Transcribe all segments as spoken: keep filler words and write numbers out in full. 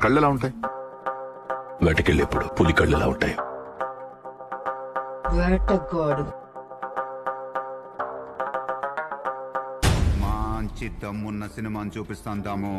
కళ్ళు ఎలా ఉంటాయి? వేటకెళ్ళేప్పుడు పులి కళ్ళు ఎలా ఉంటాయి? వేటగాడు. మంచి దమ్మున్న సినిమాని చూపిస్తాను దాము.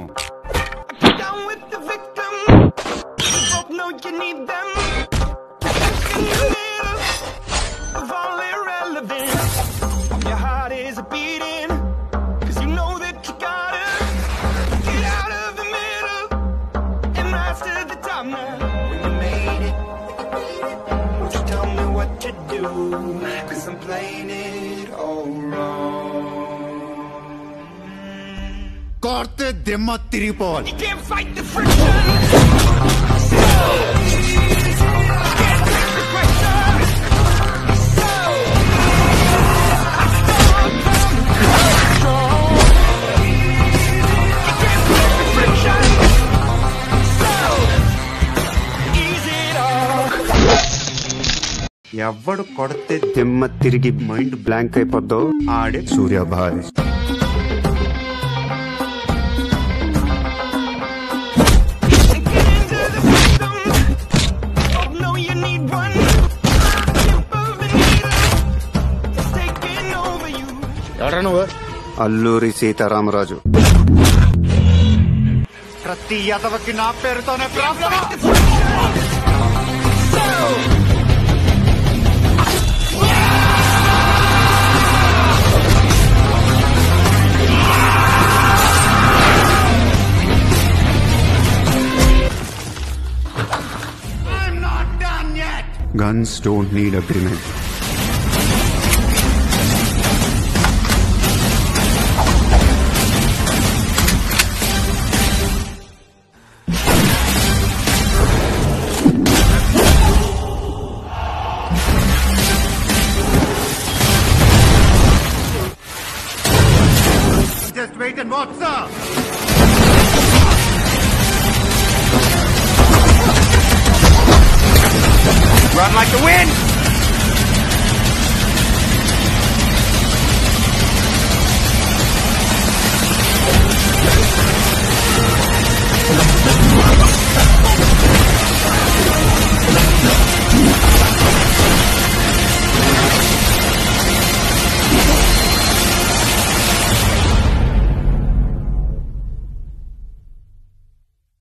Cause I'm playing it all wrong. కార్తే దిమ్మ తిరిగిపోవాలి. You can't fight the friction. ఎవడు కొడితే దిమ్మ తిరిగి మైండ్ బ్లాంక్ అయిపోద్దో ఆడే సూర్యభారి. అల్లూరి సీతారామరాజు. ప్రతి యదవకి నా పేరుతోనే problem. Guns don't need agreement. Just wait and watch, sir. Run like the wind!